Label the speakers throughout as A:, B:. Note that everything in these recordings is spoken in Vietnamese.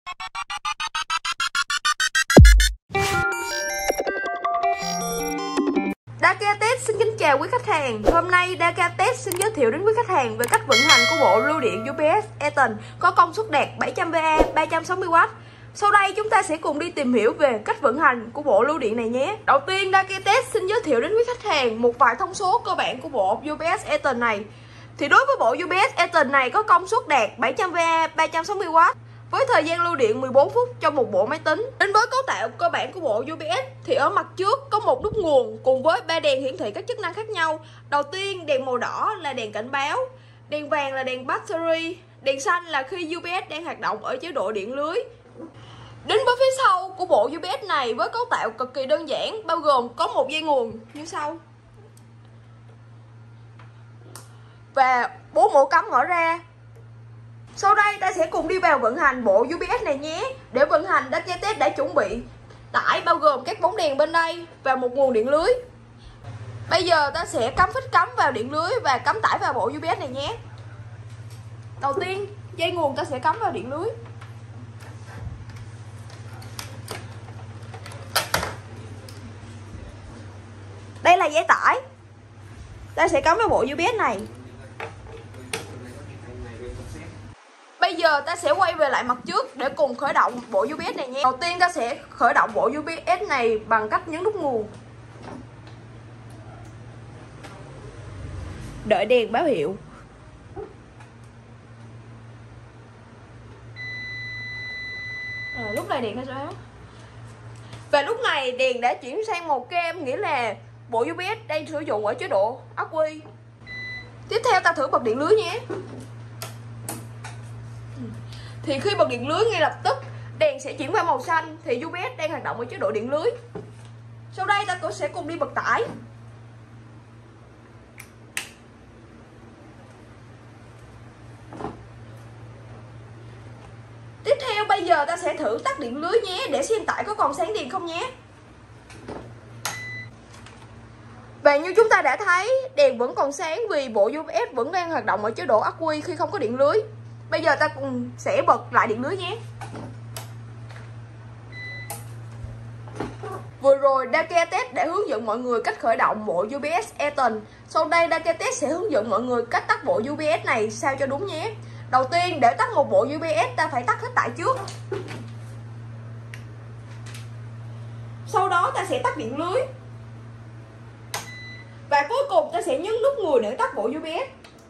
A: Dakatet xin kính chào quý khách hàng. Hôm nay Dakatet xin giới thiệu đến quý khách hàng về cách vận hành của bộ lưu điện UPS Eaton có công suất đạt 700VA 360W. Sau đây chúng ta sẽ cùng đi tìm hiểu về cách vận hành của bộ lưu điện này nhé. Đầu tiên Dakatet xin giới thiệu đến quý khách hàng một vài thông số cơ bản của bộ UPS Eaton này. Thì đối với bộ UPS Eaton này có công suất đạt 700VA 360W với thời gian lưu điện 14 phút cho một bộ máy tính. Đến với cấu tạo cơ bản của bộ UPS thì ở mặt trước có một nút nguồn cùng với 3 đèn hiển thị các chức năng khác nhau. Đầu tiên, đèn màu đỏ là đèn cảnh báo, đèn vàng là đèn battery, đèn xanh là khi UPS đang hoạt động ở chế độ điện lưới. Đến với phía sau của bộ UPS này với cấu tạo cực kỳ đơn giản, bao gồm có một dây nguồn như sau và 4 ổ cắm mở ra. Sau đây ta sẽ cùng đi vào vận hành bộ UPS này nhé. Để vận hành, Dakatet đã chuẩn bị tải bao gồm các bóng đèn bên đây và một nguồn điện lưới. Bây giờ ta sẽ cắm phích cắm vào điện lưới và cắm tải vào bộ UPS này nhé. Đầu tiên, dây nguồn ta sẽ cắm vào điện lưới. Đây là dây tải. Ta sẽ cắm vào bộ UPS này. Bây giờ ta sẽ quay về lại mặt trước để cùng khởi động bộ UPS này nhé. Đầu tiên ta sẽ khởi động bộ UPS này bằng cách nhấn nút nguồn. Đợi đèn báo hiệu. Lúc này đèn nó sáng. Và lúc này đèn đã chuyển sang màu kem, nghĩa là bộ UPS đang sử dụng ở chế độ ắc quy. Tiếp theo ta thử bật điện lưới nhé. Thì khi bật điện lưới ngay lập tức đèn sẽ chuyển qua màu xanh thì UPS đang hoạt động ở chế độ điện lưới. Sau đây ta cũng sẽ cùng đi bật tải. Tiếp theo bây giờ ta sẽ thử tắt điện lưới nhé để xem tải có còn sáng đèn không nhé. Và như chúng ta đã thấy, đèn vẫn còn sáng vì bộ UPS vẫn đang hoạt động ở chế độ ắc quy khi không có điện lưới. Bây giờ ta cùng sẽ bật lại điện lưới nhé. Vừa rồi Dakatet đã hướng dẫn mọi người cách khởi động bộ UPS Eaton. Sau đây Dakatet sẽ hướng dẫn mọi người cách tắt bộ UPS này sao cho đúng nhé. Đầu tiên, để tắt một bộ UPS ta phải tắt hết tải trước. Sau đó ta sẽ tắt điện lưới. Và cuối cùng ta sẽ nhấn nút nguồn để tắt bộ UPS.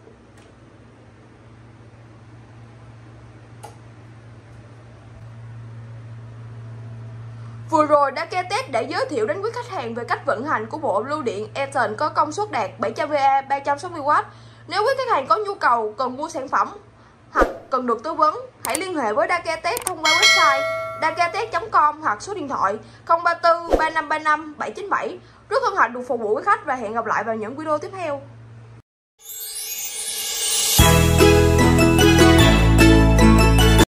A: Vừa rồi Dakatet đã giới thiệu đến quý khách hàng về cách vận hành của bộ lưu điện Eaton có công suất đạt 700VA 360W. Nếu quý khách hàng có nhu cầu cần mua sản phẩm hoặc cần được tư vấn, hãy liên hệ với Dakatet thông qua website dakatet.com hoặc số điện thoại 034 3535 797. Rất hân hạnh được phục vụ quý khách và hẹn gặp lại vào những video tiếp theo.